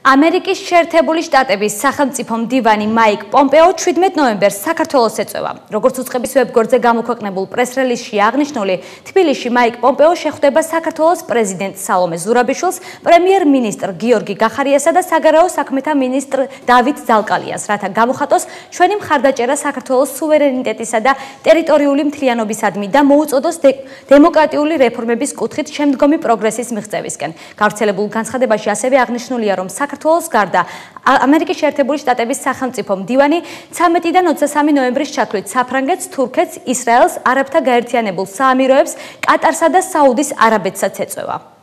ამერიკის შეერთებული შტატების სახელმწიფო მდივანი მაიკ პომპეო 17 ნოემბერს საქართველოს ეწვევა. როგორც უწყების ვებგვერდზე გამოქვეყნებულ პრეს-რელიზში აღნიშნული, თბილისში მაიკ პომპეო შეხვდება საქართველოს პრეზიდენტ სალომე ზურაბიშვილს, პრემიერ-მინისტრ გიორგი გახარიასა და საგარეო საქმეთა მინისტრ დავით ზალკალიას, რათა გამოხატოს ჩვენი მხარდაჭერა საქართველოს სუვერენიტეტისა და ტერიტორიული მთლიანობისადმი და მოუწოდოს დემოკრატიული რეფორმების კუთხით შემდგომი პროგრესის მიღწევისკენ. გავრცელებულ განცხადებაში ასევე აღნიშნულია, რომ საქართველოს გარდა ამერიკის შეერთებული შტატების სახელმწიფო მდივანი 13-დან 23 ნოემბრის ჩათვლით საფრანგეთს, თურქეთს, ისრაელს, არაბთა გაერთიანებულ საამიროებს, კატარსა და საუდის არაბეთსაც ეწვევა.